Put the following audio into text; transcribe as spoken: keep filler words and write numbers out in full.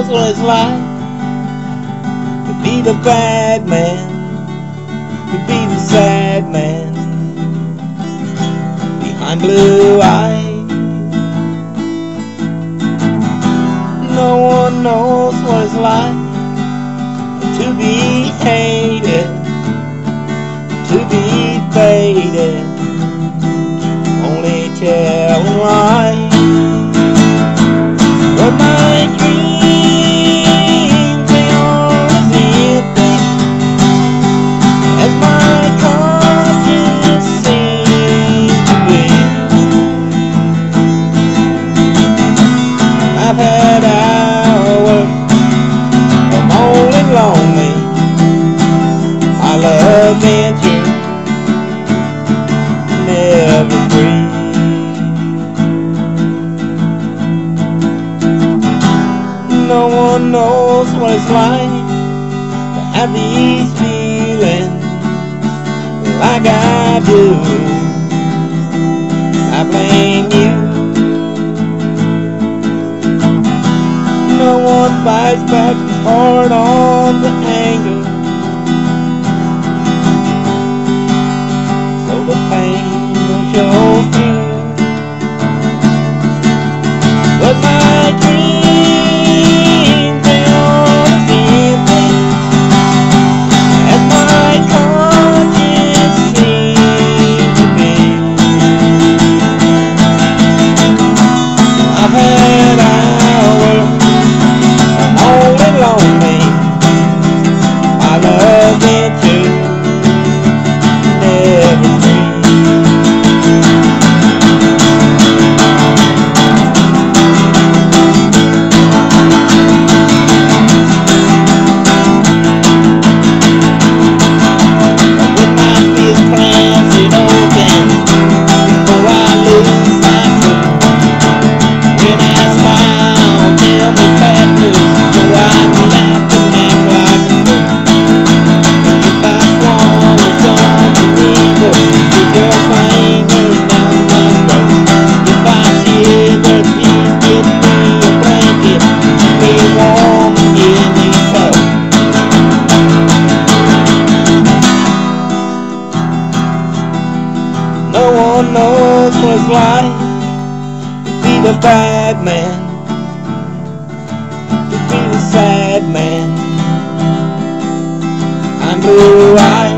knows what it's like to be the bad man, to be the sad man behind blue eyes. No one knows what it's like to be hated, to be faded, only telling lies. But my dreams, they are as empty as my conscience seems to be. I've had hours of only lonely. I love venture, never free. No one knows what it's like to have these feelings like I do. I blame you. No one bites back hard on the anger, so the pain will show through. But my dreams, they are as empty as my conscience seems to be. I've had hours of only lonely. I love it too, never free. No one knows what it's like to be the bad man, to be the sad man. I'm blue-eyed.